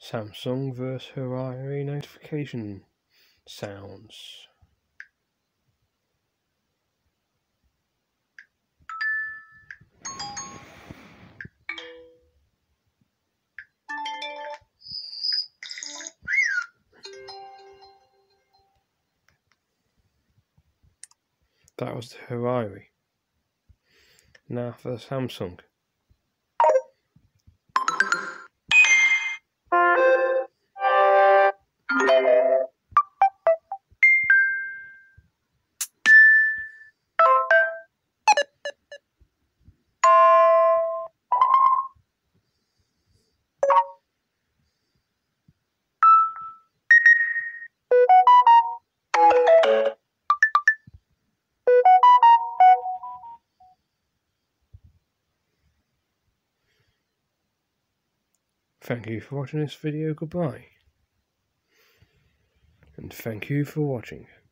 Samsung vs Huawei notification sounds. That was the Huawei. Now for the Samsung. Thank you for watching this video. Goodbye. And thank you for watching.